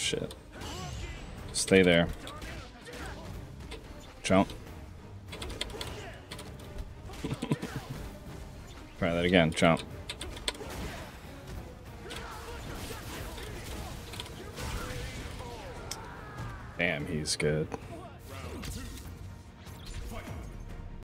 shit. Stay there. Jump. Try that again. Jump. Damn, he's good.